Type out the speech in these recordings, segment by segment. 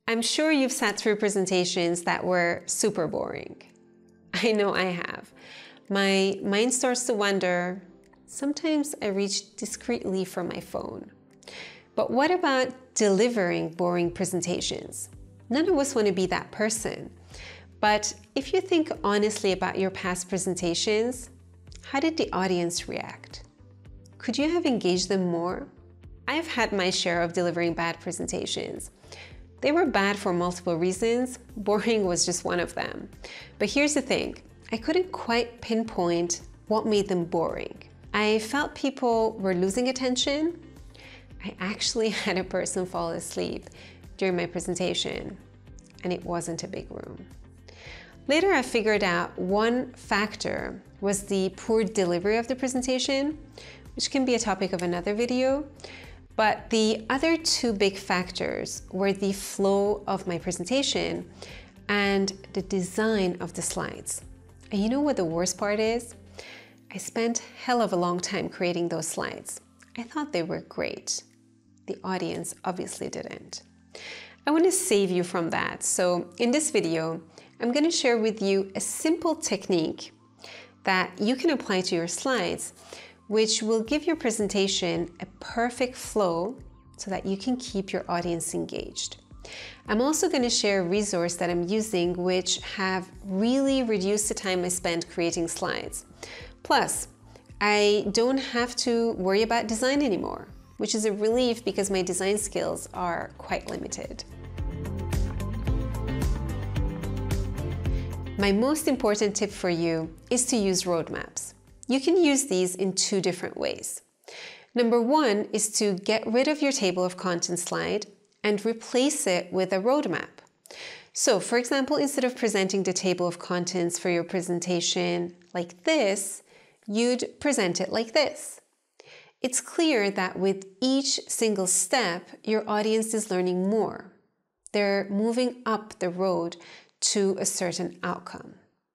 I'm sure you've sat through presentations that were super boring. I know I have. My mind starts to wander. Sometimes I reach discreetly for my phone. But what about delivering boring presentations? None of us want to be that person. But if you think honestly about your past presentations, how did the audience react? Could you have engaged them more? I've had my share of delivering bad presentations. They were bad for multiple reasons. Boring was just one of them. But here's the thing, I couldn't quite pinpoint what made them boring. I felt people were losing attention. I actually had a person fall asleep during my presentation, and it wasn't a big room. Later, I figured out one factor was the poor delivery of the presentation, which can be a topic of another video. But the other two big factors were the flow of my presentation and the design of the slides. And you know what the worst part is? I spent hell of a long time creating those slides. I thought they were great. The audience obviously didn't. I want to save you from that. So in this video, I'm going to share with you a simple technique that you can apply to your slides, which will give your presentation a perfect flow so that you can keep your audience engaged. I'm also going to share a resource that I'm using which have really reduced the time I spend creating slides. Plus, I don't have to worry about design anymore, which is a relief because my design skills are quite limited. My most important tip for you is to use roadmaps. You can use these in two different ways. Number one is to get rid of your table of contents slide and replace it with a roadmap. So, for example, instead of presenting the table of contents for your presentation like this, you'd present it like this. It's clear that with each single step, your audience is learning more. They're moving up the road to a certain outcome.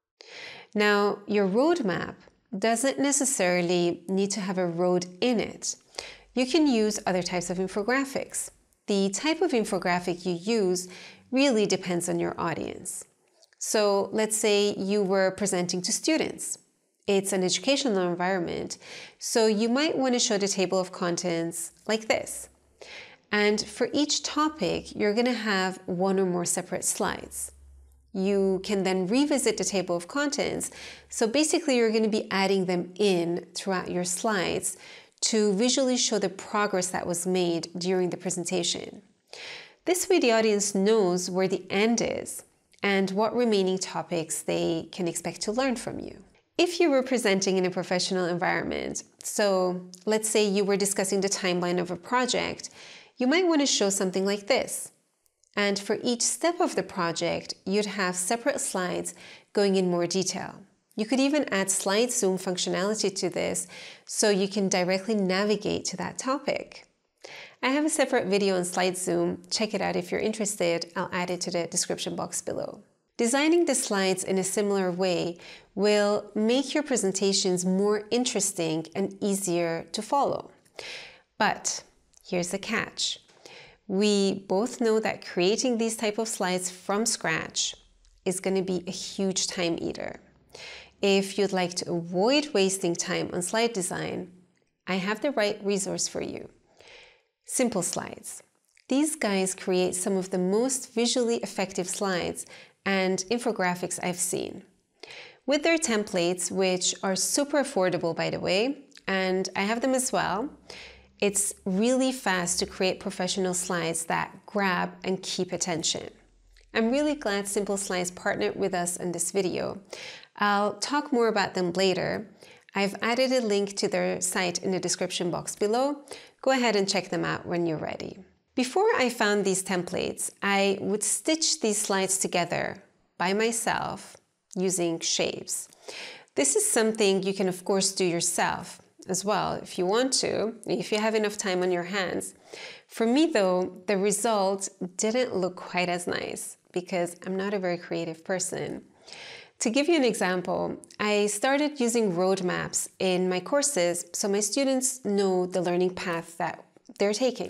Now, your roadmap doesn't necessarily need to have a road in it. You can use other types of infographics. The type of infographic you use really depends on your audience. So let's say you were presenting to students. It's an educational environment, so you might want to show the table of contents like this. And for each topic, you're going to have one or more separate slides. You can then revisit the table of contents. So basically, you're going to be adding them in throughout your slides to visually show the progress that was made during the presentation. This way, the audience knows where the end is and what remaining topics they can expect to learn from you. If you were presenting in a professional environment, so let's say you were discussing the timeline of a project, you might want to show something like this. And for each step of the project, you'd have separate slides going in more detail. You could even add slide zoom functionality to this so you can directly navigate to that topic. I have a separate video on slide zoom. Check it out if you're interested. I'll add it to the description box below. Designing the slides in a similar way will make your presentations more interesting and easier to follow. But here's the catch. We both know that creating these type of slides from scratch is going to be a huge time eater. If you'd like to avoid wasting time on slide design, I have the right resource for you. Simple Slides. These guys create some of the most visually effective slides and infographics I've seen. With their templates, which are super affordable by the way, and I have them as well, it's really fast to create professional slides that grab and keep attention. I'm really glad Simple Slides partnered with us in this video. I'll talk more about them later. I've added a link to their site in the description box below. Go ahead and check them out when you're ready. Before I found these templates, I would stitch these slides together by myself using shapes. This is something you can of course do yourself as well if you want to, if you have enough time on your hands. For me though, the result didn't look quite as nice because I'm not a very creative person. To give you an example, I started using roadmaps in my courses so my students know the learning path that they're taking.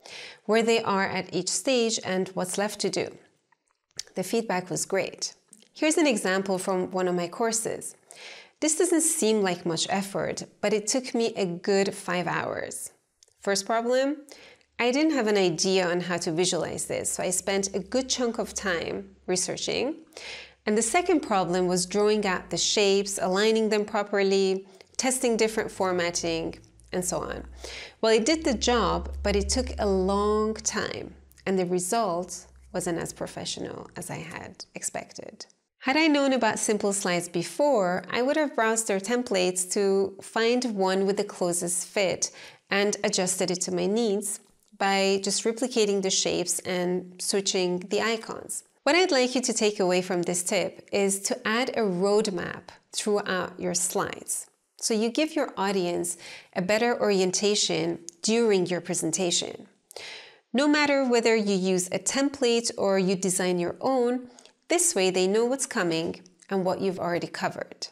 where they are at each stage and what's left to do. The feedback was great. Here's an example from one of my courses. This doesn't seem like much effort, but it took me a good 5 hours. First problem, I didn't have an idea on how to visualize this, so I spent a good chunk of time researching. And the second problem was drawing out the shapes, aligning them properly, testing different formatting, and so on. Well, it did the job, but it took a long time, and the result wasn't as professional as I had expected. Had I known about simple slides before, I would have browsed their templates to find one with the closest fit and adjusted it to my needs by just replicating the shapes and switching the icons. What I'd like you to take away from this tip is to add a roadmap throughout your slides, so you give your audience a better orientation during your presentation. No matter whether you use a template or you design your own, this way they know what's coming and what you've already covered.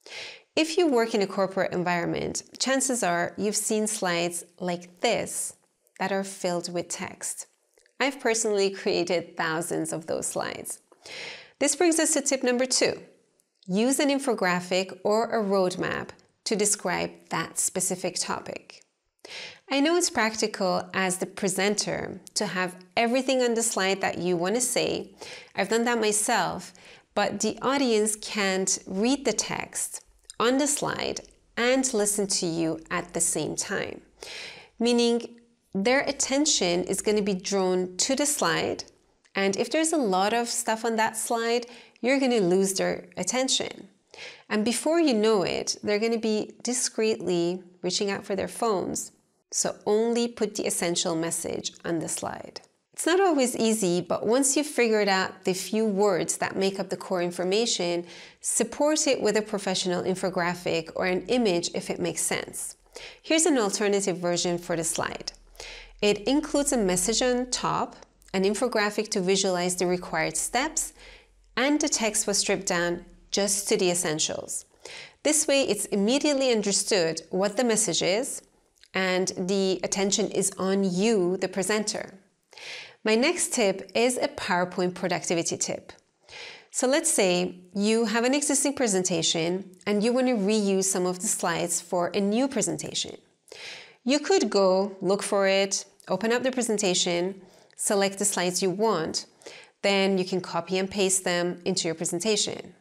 If you work in a corporate environment, chances are you've seen slides like this that are filled with text. I've personally created thousands of those slides. This brings us to tip number 2. Use an infographic or a roadmap to describe that specific topic. I know it's practical as the presenter to have everything on the slide that you want to say. I've done that myself, but the audience can't read the text on the slide and listen to you at the same time, meaning their attention is going to be drawn to the slide, and if there's a lot of stuff on that slide, you're going to lose their attention. And before you know it, they're going to be discreetly reaching out for their phones. So only put the essential message on the slide. It's not always easy, but once you've figured out the few words that make up the core information, support it with a professional infographic or an image if it makes sense. Here's an alternative version for the slide. It includes a message on top, an infographic to visualize the required steps, and the text was stripped down just to the essentials. This way, it's immediately understood what the message is, and the attention is on you, the presenter. My next tip is a PowerPoint productivity tip. So let's say you have an existing presentation and you want to reuse some of the slides for a new presentation. You could go look for it, open up the presentation, select the slides you want, then you can copy and paste them into your presentation.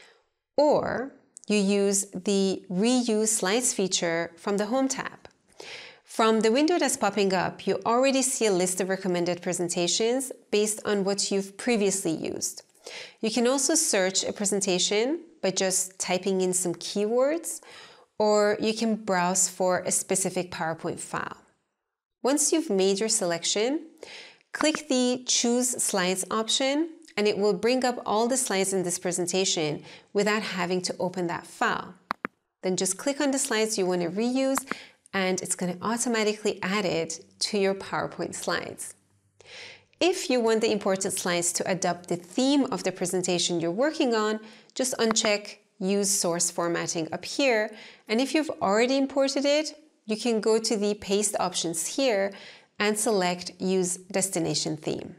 Or you use the Reuse Slides feature from the Home tab. From the window that's popping up, you already see a list of recommended presentations based on what you've previously used. You can also search a presentation by just typing in some keywords, or you can browse for a specific PowerPoint file. Once you've made your selection, click the Choose Slides option, and it will bring up all the slides in this presentation without having to open that file. Then just click on the slides you want to reuse, and it's going to automatically add it to your PowerPoint slides. If you want the important slides to adopt the theme of the presentation you're working on, just uncheck Use Source Formatting up here, and if you've already imported it, you can go to the Paste options here and select Use Destination Theme.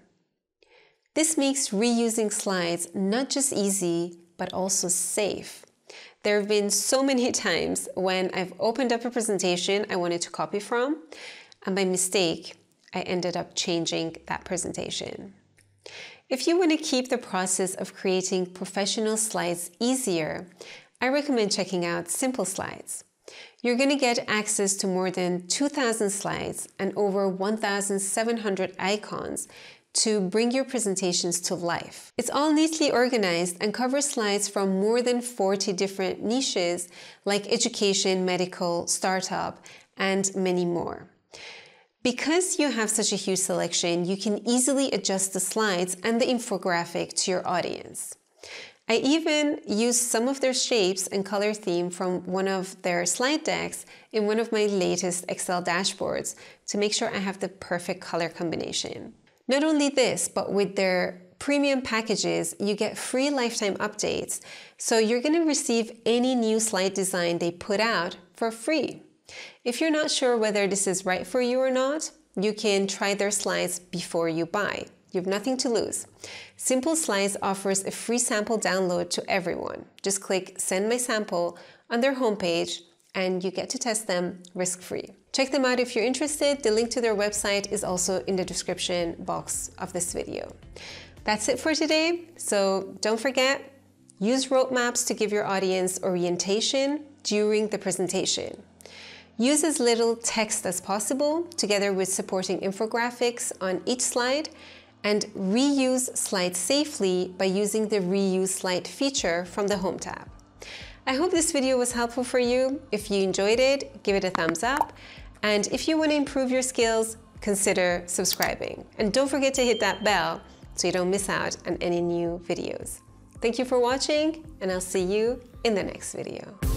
This makes reusing slides not just easy, but also safe. There have been so many times when I've opened up a presentation I wanted to copy from, and by mistake, I ended up changing that presentation. If you want to keep the process of creating professional slides easier, I recommend checking out Simple Slides. You're going to get access to more than 2,000 slides and over 1,700 icons to bring your presentations to life. It's all neatly organized and covers slides from more than 40 different niches like education, medical, startup, and many more. Because you have such a huge selection, you can easily adjust the slides and the infographic to your audience. I even used some of their shapes and color theme from one of their slide decks in one of my latest Excel dashboards to make sure I have the perfect color combination. Not only this, but with their premium packages, you get free lifetime updates, so you're going to receive any new slide design they put out for free. If you're not sure whether this is right for you or not, you can try their slides before you buy. You have nothing to lose. Simple Slides offers a free sample download to everyone. Just click Send My Sample on their homepage and you get to test them risk-free. Check them out if you're interested. The link to their website is also in the description box of this video. That's it for today. So don't forget, use roadmaps to give your audience orientation during the presentation. Use as little text as possible together with supporting infographics on each slide, and reuse slides safely by using the Reuse Slide feature from the Home tab. I hope this video was helpful for you. If you enjoyed it, give it a thumbs up. And if you want to improve your skills, consider subscribing. And don't forget to hit that bell so you don't miss out on any new videos. Thank you for watching, and I'll see you in the next video.